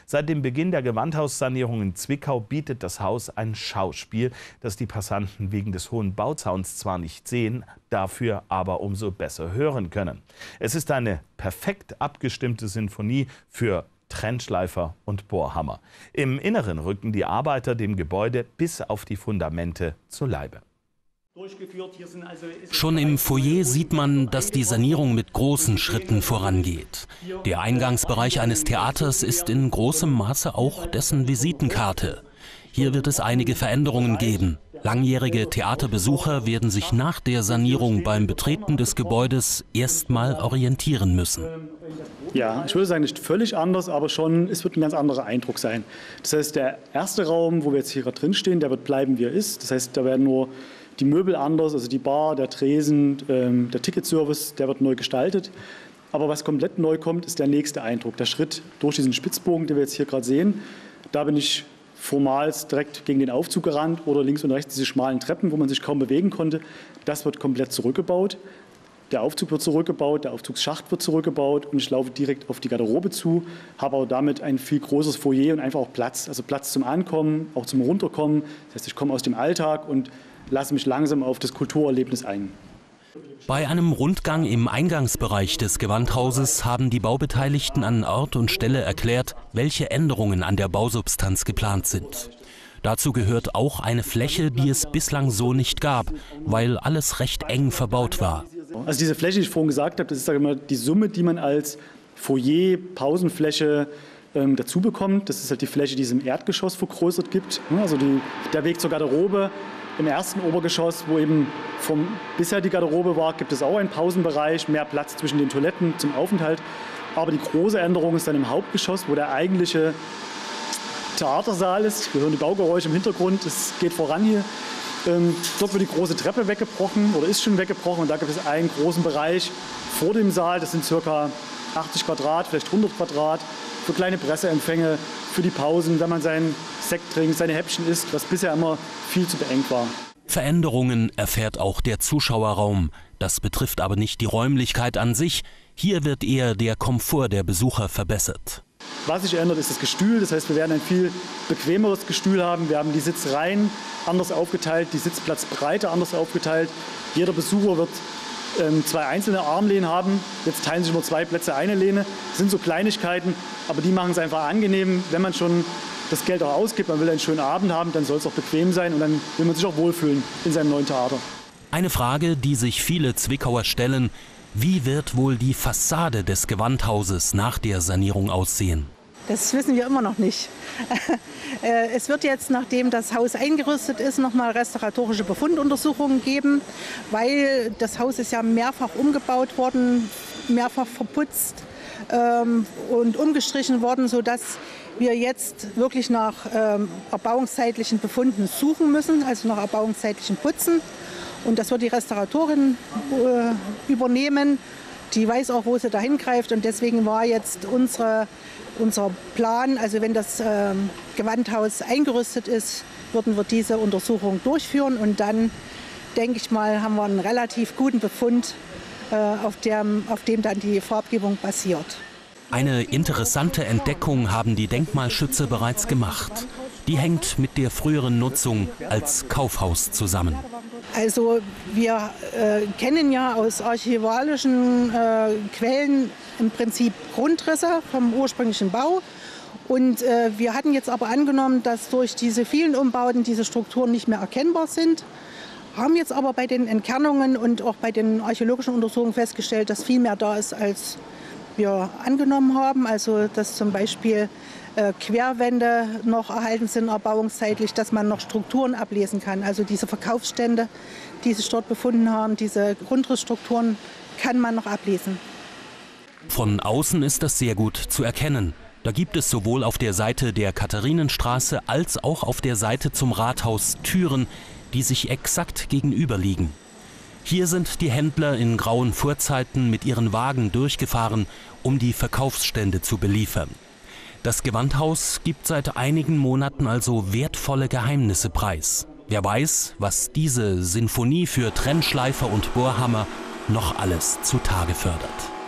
Seit dem Beginn der Gewandhaussanierung in Zwickau bietet das Haus ein Schauspiel, das die Passanten wegen des hohen Bauzauns zwar nicht sehen, dafür aber umso besser hören können. Es ist eine perfekt abgestimmte Sinfonie für Trennschleifer und Bohrhammer. Im Inneren rücken die Arbeiter dem Gebäude bis auf die Fundamente zu Leibe. Schon im Foyer sieht man, dass die Sanierung mit großen Schritten vorangeht. Der Eingangsbereich eines Theaters ist in großem Maße auch dessen Visitenkarte. Hier wird es einige Veränderungen geben. Langjährige Theaterbesucher werden sich nach der Sanierung beim Betreten des Gebäudes erstmal orientieren müssen. Ja, ich würde sagen, nicht völlig anders, aber schon, es wird ein ganz anderer Eindruck sein. Das heißt, der erste Raum, wo wir jetzt hier gerade drin stehen, der wird bleiben, wie er ist. Das heißt, da werden nur die Möbel anders, also die Bar, der Tresen, der Ticketservice, der wird neu gestaltet. Aber was komplett neu kommt, ist der nächste Eindruck. Der Schritt durch diesen Spitzbogen, den wir jetzt hier gerade sehen. Da bin ich vormals direkt gegen den Aufzug gerannt oder links und rechts diese schmalen Treppen, wo man sich kaum bewegen konnte. Das wird komplett zurückgebaut. Der Aufzug wird zurückgebaut, der Aufzugsschacht wird zurückgebaut und ich laufe direkt auf die Garderobe zu, habe aber damit ein viel größeres Foyer und einfach auch Platz. Also Platz zum Ankommen, auch zum Runterkommen. Das heißt, ich komme aus dem Alltag und lasse mich langsam auf das Kulturerlebnis ein. Bei einem Rundgang im Eingangsbereich des Gewandhauses haben die Baubeteiligten an Ort und Stelle erklärt, welche Änderungen an der Bausubstanz geplant sind. Dazu gehört auch eine Fläche, die es bislang so nicht gab, weil alles recht eng verbaut war. Also diese Fläche, die ich vorhin gesagt habe, das ist, sage ich mal, die Summe, die man als Foyer, Pausenfläche dazu bekommt. Das ist halt die Fläche, die es im Erdgeschoss vergrößert gibt. Also der Weg zur Garderobe. Im ersten Obergeschoss, wo eben bisher die Garderobe war, gibt es auch einen Pausenbereich, mehr Platz zwischen den Toiletten zum Aufenthalt. Aber die große Änderung ist dann im Hauptgeschoss, wo der eigentliche Theatersaal ist. Wir hören die Baugeräusche im Hintergrund, es geht voran hier. Dort wird die große Treppe weggebrochen oder ist schon weggebrochen. Und da gibt es einen großen Bereich vor dem Saal, das sind ca. 80 Quadrat, vielleicht 100 Quadrat, für kleine Presseempfänge, für die Pausen, wenn man seinen Sekt trinkt, seine Häppchen isst, was bisher immer viel zu beengt war. Veränderungen erfährt auch der Zuschauerraum. Das betrifft aber nicht die Räumlichkeit an sich. Hier wird eher der Komfort der Besucher verbessert. Was sich ändert, ist das Gestühl. Das heißt, wir werden ein viel bequemeres Gestühl haben. Wir haben die Sitzreihen anders aufgeteilt, die Sitzplatzbreite anders aufgeteilt. Jeder Besucher wird 2 einzelne Armlehnen haben. Jetzt teilen sich nur 2 Plätze eine Lehne. Das sind so Kleinigkeiten, aber die machen es einfach angenehm. Wenn man schon das Geld auch ausgibt, man will einen schönen Abend haben, dann soll es auch bequem sein und dann will man sich auch wohlfühlen in seinem neuen Theater. Eine Frage, die sich viele Zwickauer stellen: Wie wird wohl die Fassade des Gewandhauses nach der Sanierung aussehen? Das wissen wir immer noch nicht. Es wird jetzt, nachdem das Haus eingerüstet ist, nochmal restauratorische Befunduntersuchungen geben, weil das Haus ist ja mehrfach umgebaut worden, mehrfach verputzt und umgestrichen worden, sodass wir jetzt wirklich nach erbauungszeitlichen Befunden suchen müssen, also nach erbauungszeitlichen Putzen. Und das wird die Restauratorin übernehmen. Die weiß auch, wo sie dahin greift. Und deswegen war jetzt unser Plan, also wenn das Gewandhaus eingerüstet ist, würden wir diese Untersuchung durchführen. Und dann, denke ich mal, haben wir einen relativ guten Befund, auf dem dann die Farbgebung basiert. Eine interessante Entdeckung haben die Denkmalschützer bereits gemacht. Die hängt mit der früheren Nutzung als Kaufhaus zusammen. Also wir kennen ja aus archivalischen Quellen im Prinzip Grundrisse vom ursprünglichen Bau. Und wir hatten jetzt aber angenommen, dass durch diese vielen Umbauten diese Strukturen nicht mehr erkennbar sind. Haben jetzt aber bei den Entkernungen und auch bei den archäologischen Untersuchungen festgestellt, dass viel mehr da ist, als wir angenommen haben. Also dass zum Beispiel Querwände noch erhalten sind, erbauungszeitlich, dass man noch Strukturen ablesen kann. Also diese Verkaufsstände, die sich dort befunden haben, diese Grundrissstrukturen kann man noch ablesen. Von außen ist das sehr gut zu erkennen. Da gibt es sowohl auf der Seite der Katharinenstraße als auch auf der Seite zum Rathaus Türen, die sich exakt gegenüber liegen. Hier sind die Händler in grauen Vorzeiten mit ihren Wagen durchgefahren, um die Verkaufsstände zu beliefern. Das Gewandhaus gibt seit einigen Monaten also wertvolle Geheimnisse preis. Wer weiß, was diese Sinfonie für Trennschleifer und Bohrhammer noch alles zutage fördert.